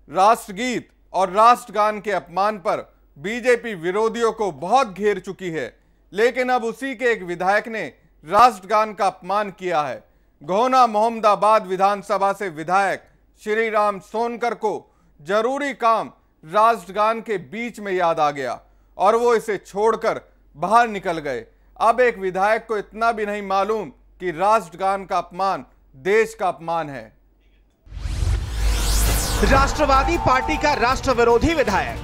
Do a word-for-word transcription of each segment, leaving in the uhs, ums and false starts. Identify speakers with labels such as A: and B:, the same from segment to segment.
A: राष्ट्रगीत और राष्ट्रगान के अपमान पर बीजेपी विरोधियों को बहुत घेर चुकी है, लेकिन अब उसी के एक विधायक ने राष्ट्रगान का अपमान किया है। गोहना मोहम्मदाबाद विधानसभा से विधायक श्री राम सोनकर को जरूरी काम राष्ट्रगान के बीच में याद आ गया और वो इसे छोड़कर बाहर निकल गए। अब एक विधायक को इतना भी नहीं मालूम कि राष्ट्रगान का अपमान देश का अपमान है।
B: राष्ट्रवादी पार्टी का राष्ट्र विरोधी विधायक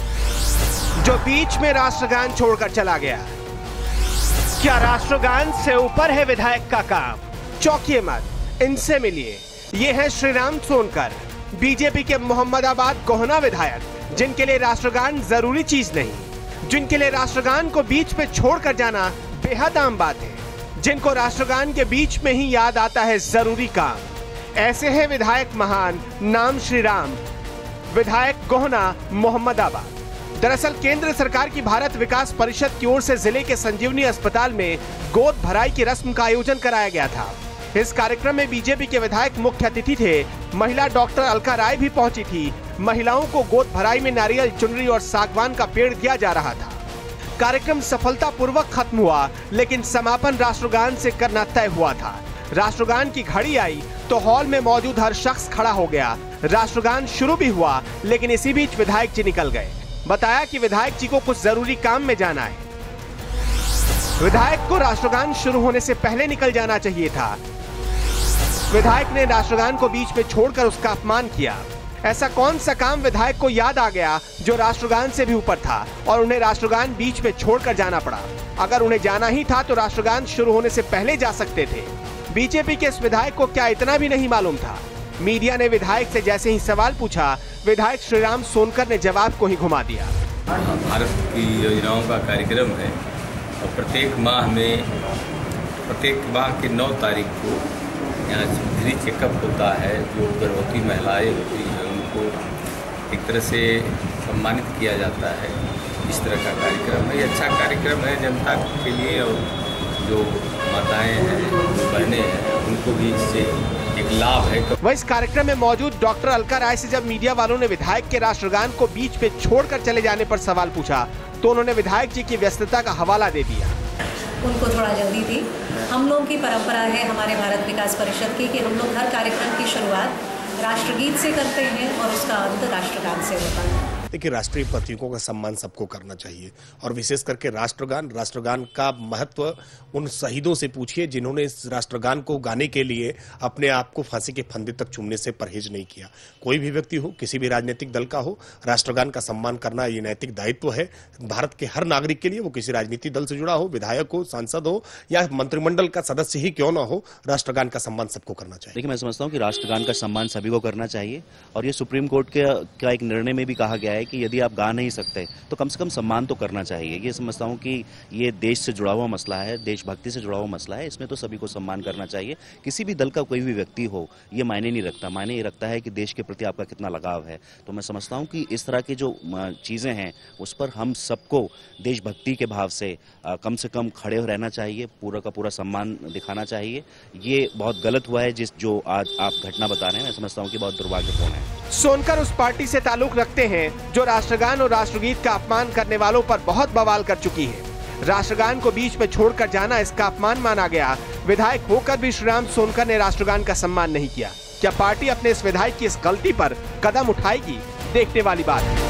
B: जो बीच में राष्ट्रगान छोड़कर चला गया। क्या राष्ट्रगान से ऊपर है विधायक का काम? चौंकिए मत, इनसे मिलिए। ये है श्री राम सोनकर, बीजेपी के मोहम्मदाबाद गोहना विधायक, जिनके लिए राष्ट्रगान जरूरी चीज नहीं, जिनके लिए राष्ट्रगान को बीच में छोड़कर जाना बेहद आम बात है, जिनको राष्ट्रगान के बीच में ही याद आता है जरूरी काम। ऐसे है विधायक महान, नाम श्री राम, विधायक गोहना मोहम्मदाबाद। दरअसल केंद्र सरकार की भारत विकास परिषद की ओर से जिले के संजीवनी अस्पताल में गोद भराई की रस्म का आयोजन कराया गया था। इस कार्यक्रम में बीजेपी के विधायक मुख्य अतिथि थे। महिला डॉक्टर अलका राय भी पहुंची थी। महिलाओं को गोद भराई में नारियल, चुनरी और सागवान का पेड़ दिया जा रहा था। कार्यक्रम सफलतापूर्वक खत्म हुआ, लेकिन समापन राष्ट्रगान से करना तय हुआ था। राष्ट्रगान की घड़ी आई तो हॉल में मौजूद हर शख्स खड़ा हो गया। राष्ट्रगान शुरू भी हुआ, लेकिन इसी बीच विधायक जी निकल गए। बताया कि विधायक जी को कुछ जरूरी काम में जाना है। विधायक को राष्ट्रगान शुरू होने से पहले निकल जाना चाहिए था। विधायक ने राष्ट्रगान को बीच में छोड़कर उसका अपमान किया। ऐसा कौन सा काम विधायक को याद आ गया जो राष्ट्रगान से भी ऊपर था और उन्हें राष्ट्रगान बीच में छोड़कर जाना पड़ा? अगर उन्हें जाना ही था तो राष्ट्रगान शुरू होने से पहले जा सकते थे। बीजेपी के इस विधायक को क्या इतना भी नहीं मालूम था? मीडिया ने विधायक से जैसे ही सवाल पूछा, विधायक श्री राम सोनकर ने जवाब को ही घुमा दिया।
C: भारत की योजनाओं का कार्यक्रम है और प्रत्येक माह में प्रत्येक माह के नौ तारीख को यहाँ फ्री चेकअप होता है। जो गर्भवती महिलाएं होती हैं उनको एक तरह से सम्मानित किया जाता है। इस तरह का कार्यक्रम है। ये अच्छा कार्यक्रम है जनता के लिए, और जो माताएं हैं, जो बहनें हैं, उनको भी इससे एक लाभ है।
B: वह इस कार्यक्रम में मौजूद डॉक्टर अलका राय से जब मीडिया वालों ने विधायक के राष्ट्रगान को बीच में छोड़कर चले जाने पर सवाल पूछा तो उन्होंने विधायक जी की व्यस्तता का हवाला दे दिया।
D: उनको थोड़ा जल्दी थी। हम लोग की परंपरा है हमारे भारत विकास परिषद की कि हम लोग हर कार्यक्रम की शुरुआत राष्ट्रगीत से करते हैं और उसका अंत राष्ट्रगान से होता है।
E: देखिए, राष्ट्रीय प्रतीकों का सम्मान सबको करना चाहिए, और विशेष करके राष्ट्रगान राष्ट्रगान का महत्व उन शहीदों से पूछिए जिन्होंने इस राष्ट्रगान को गाने के लिए अपने आप को फांसी के फंदे तक चूमने से परहेज नहीं किया। कोई भी व्यक्ति हो, किसी भी राजनीतिक दल का हो, राष्ट्रगान का सम्मान करना ये नैतिक दायित्व है भारत के हर नागरिक के लिए। वो किसी राजनीतिक दल से जुड़ा हो, विधायक हो, सांसद हो या मंत्रिमंडल का सदस्य ही क्यों ना हो, राष्ट्रगान का सम्मान सबको करना चाहिए।
F: देखिए, मैं समझता हूँ कि राष्ट्रगान का सम्मान सभी को करना चाहिए, और ये सुप्रीम कोर्ट के का एक निर्णय में भी कहा गया है कि यदि आप गा नहीं सकते तो कम से कम सम्मान तो करना चाहिए। ये समझता हूँ कि ये देश से जुड़ा हुआ मसला है, देशभक्ति से जुड़ा हुआ मसला है। इसमें तो सभी को सम्मान करना चाहिए। किसी भी दल का कोई भी व्यक्ति हो, ये मायने नहीं रखता। मायने ये रखता है कि देश के प्रति आपका कितना लगाव है। तो मैं समझता हूँ कि इस तरह की जो चीज़ें हैं उस पर हम सबको देशभक्ति के भाव से आ, कम से कम खड़े हो रहना चाहिए, पूरा का पूरा सम्मान दिखाना चाहिए। ये बहुत गलत हुआ है जिस जो आज आप घटना बता रहे हैं। मैं समझता हूँ कि बहुत दुर्भाग्यपूर्ण है।
B: सोनकर उस पार्टी से ताल्लुक रखते हैं जो राष्ट्रगान और राष्ट्रगीत का अपमान करने वालों पर बहुत बवाल कर चुकी है। राष्ट्रगान को बीच में छोड़कर जाना इसका अपमान माना गया। विधायक होकर भी श्री राम सोनकर ने राष्ट्रगान का सम्मान नहीं किया। क्या पार्टी अपने इस विधायक की इस गलती पर कदम उठाएगी? देखने वाली बात है।